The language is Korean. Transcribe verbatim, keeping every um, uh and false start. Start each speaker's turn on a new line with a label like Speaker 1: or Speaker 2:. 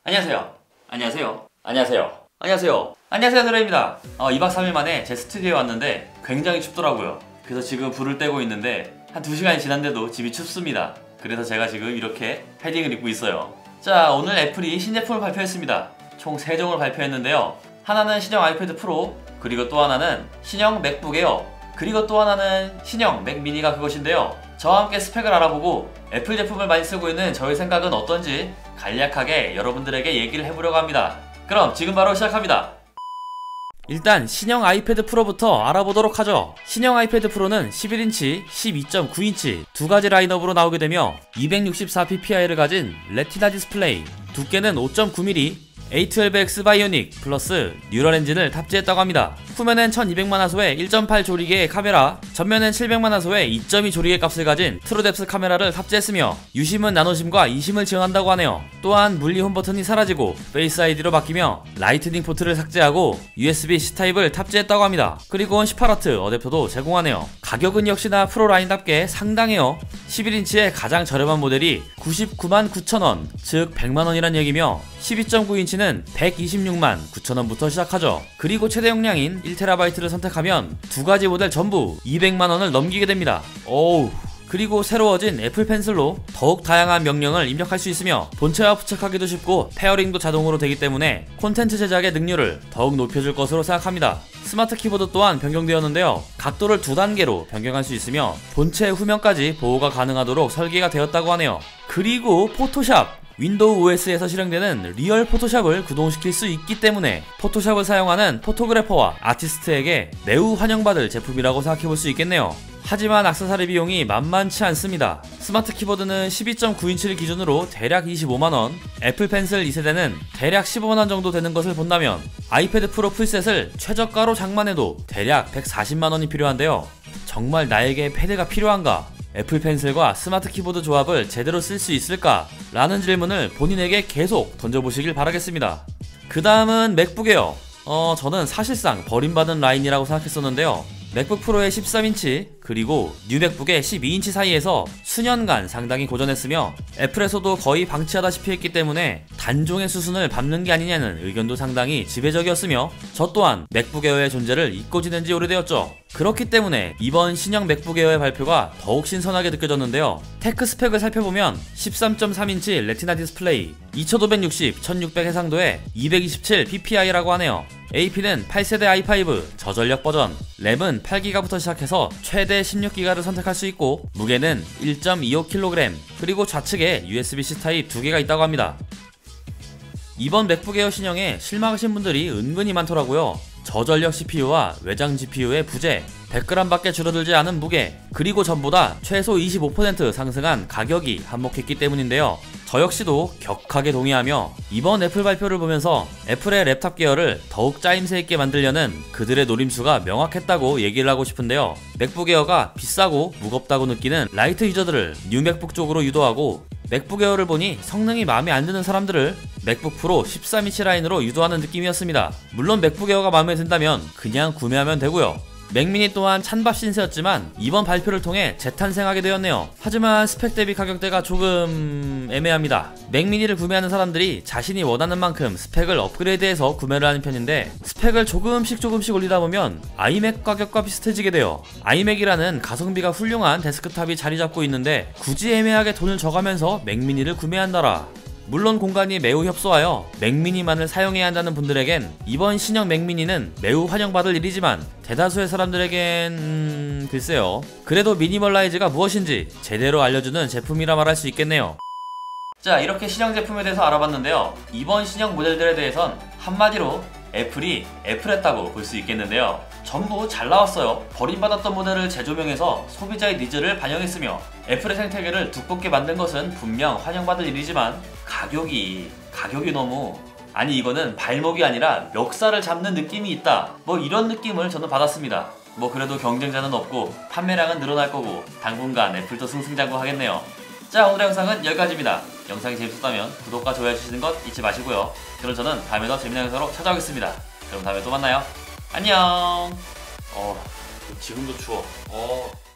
Speaker 1: 안녕하세요. 안녕하세요. 안녕하세요. 안녕하세요. 안녕하세요. 드레입니다. 어, 이박 삼일 만에 제 스튜디오에 왔는데 굉장히 춥더라고요. 그래서 지금 불을 떼고 있는데 한 두 시간이 지났는데도 집이 춥습니다. 그래서 제가 지금 이렇게 패딩을 입고 있어요. 자, 오늘 애플이 신제품을 발표했습니다. 총 세 종을 발표했는데요. 하나는 신형 아이패드 프로, 그리고 또 하나는 신형 맥북 에어, 그리고 또 하나는 신형 맥 미니가 그것인데요. 저와 함께 스펙을 알아보고 애플 제품을 많이 쓰고 있는 저의 생각은 어떤지 간략하게 여러분들에게 얘기를 해보려고 합니다. 그럼 지금 바로 시작합니다. 일단 신형 아이패드 프로부터 알아보도록 하죠. 신형 아이패드 프로는 십일 인치, 십이 점 구 인치 두 가지 라인업으로 나오게 되며 이백육십사 피피아이를 가진 레티나 디스플레이, 두께는 오 점 구 밀리미터, 에이 트웰브 엑스 바이오닉 플러스 뉴럴 엔진을 탑재했다고 합니다. 후면엔 천이백만 화소의 일 점 팔 조리개의 카메라, 전면엔 칠백만 화소의 이 점 이 조리개 값을 가진 트루뎁스 카메라를 탑재했으며 유심은 나노심과 이심을 지원한다고 하네요. 또한 물리 홈 버튼이 사라지고 페이스 아이디로 바뀌며 라이트닝 포트를 삭제하고 유에스비 씨 타입을 탑재했다고 합니다. 그리고 십팔 와트 어댑터도 제공하네요. 가격은 역시나 프로 라인답게 상당해요. 십일 인치의 가장 저렴한 모델이 구십구만 구천 원, 즉 백만 원이란 얘기며 십이 점 구 인치는 백이십육만 구천 원부터 시작하죠. 그리고 최대 용량인 일 테라바이트를 선택하면 두 가지 모델 전부 이백만 원을 넘기게 됩니다. 오우. 그리고 새로워진 애플 펜슬로 더욱 다양한 명령을 입력할 수 있으며 본체와 부착하기도 쉽고 페어링도 자동으로 되기 때문에 콘텐츠 제작의 능률을 더욱 높여줄 것으로 생각합니다. 스마트 키보드 또한 변경되었는데요. 각도를 두 단계로 변경할 수 있으며 본체 후면까지 보호가 가능하도록 설계가 되었다고 하네요. 그리고 포토샵! 윈도우 오에스에서 실행되는 리얼 포토샵을 구동시킬 수 있기 때문에 포토샵을 사용하는 포토그래퍼와 아티스트에게 매우 환영받을 제품이라고 생각해볼 수 있겠네요. 하지만 액세서리 비용이 만만치 않습니다. 스마트 키보드는 십이 점 구 인치를 기준으로 대략 이십오만 원, 애플 펜슬 이 세대는 대략 십오만 원 정도 되는 것을 본다면 아이패드 프로 풀셋을 최저가로 장만해도 대략 백사십만 원이 필요한데요. 정말 나에게 패드가 필요한가? 애플 펜슬과 스마트 키보드 조합을 제대로 쓸 수 있을까? 라는 질문을 본인에게 계속 던져보시길 바라겠습니다. 그 다음은 맥북 에어. 어, 저는 사실상 버림받은 라인이라고 생각했었는데요. 맥북 프로의 십삼 인치 그리고 뉴 맥북의 십이 인치 사이에서 수년간 상당히 고전했으며 애플에서도 거의 방치하다시피 했기 때문에 단종의 수순을 밟는 게 아니냐는 의견도 상당히 지배적이었으며 저 또한 맥북 에어의 존재를 잊고 지낸 지 오래되었죠. 그렇기 때문에 이번 신형 맥북 에어의 발표가 더욱 신선하게 느껴졌는데요. 테크 스펙을 살펴보면 십삼 점 삼 인치 레티나 디스플레이, 이천오백육십, 천육백 해상도에 이백이십칠 피피아이라고 하네요. 에이피는 팔 세대 아이 파이브 저전력 버전, 램은 팔 기가부터 시작해서 최대 십육 기가를 선택할 수 있고 무게는 일 점 이오 킬로그램, 그리고 좌측에 유에스비 씨 타입 두 개가 있다고 합니다. 이번 맥북 에어 신형에 실망하신 분들이 은근히 많더라고요. 저전력 씨피유와 외장 지피유의 부재, 백 그램 밖에 줄어들지 않은 무게, 그리고 전보다 최소 이십오 퍼센트 상승한 가격이 한몫했기 때문인데요. 저 역시도 격하게 동의하며 이번 애플 발표를 보면서 애플의 랩탑 계열을 더욱 짜임새 있게 만들려는 그들의 노림수가 명확했다고 얘기를 하고 싶은데요. 맥북 에어가 비싸고 무겁다고 느끼는 라이트 유저들을 뉴 맥북 쪽으로 유도하고 맥북 에어를 보니 성능이 마음에 안 드는 사람들을 맥북 프로 십삼 인치 라인으로 유도하는 느낌이었습니다. 물론 맥북 에어가 마음에 든다면 그냥 구매하면 되고요. 맥미니 또한 찬밥 신세였지만 이번 발표를 통해 재탄생하게 되었네요. 하지만 스펙 대비 가격대가 조금 애매합니다. 맥미니를 구매하는 사람들이 자신이 원하는 만큼 스펙을 업그레이드해서 구매를 하는 편인데 스펙을 조금씩 조금씩 올리다 보면 아이맥 가격과 비슷해지게 돼요. 아이맥이라는 가성비가 훌륭한 데스크탑이 자리 잡고 있는데 굳이 애매하게 돈을 줘가면서 맥미니를 구매한다라. 물론 공간이 매우 협소하여 맥미니만을 사용해야 한다는 분들에겐 이번 신형 맥미니는 매우 환영받을 일이지만 대다수의 사람들에겐... 음... 글쎄요. 그래도 미니멀라이즈가 무엇인지 제대로 알려주는 제품이라 말할 수 있겠네요. 자, 이렇게 신형 제품에 대해서 알아봤는데요. 이번 신형 모델들에 대해선 한마디로 애플이 애플했다고 볼 수 있겠는데요. 전부 잘 나왔어요. 버림받았던 모델을 재조명해서 소비자의 니즈를 반영했으며 애플의 생태계를 두껍게 만든 것은 분명 환영받을 일이지만 가격이... 가격이 너무... 아니 이거는 발목이 아니라 멱살을 잡는 느낌이 있다, 뭐 이런 느낌을 저는 받았습니다. 뭐 그래도 경쟁자는 없고 판매량은 늘어날 거고 당분간 애플도 승승장구하겠네요. 자, 오늘의 영상은 여기까지입니다. 영상이 재밌었다면 구독과 좋아요 해주시는 것 잊지 마시고요. 그럼 저는 다음에 더 재밌는 영상으로 찾아오겠습니다. 그럼 다음에 또 만나요. 안녕. 어, 지금도 추워. 어.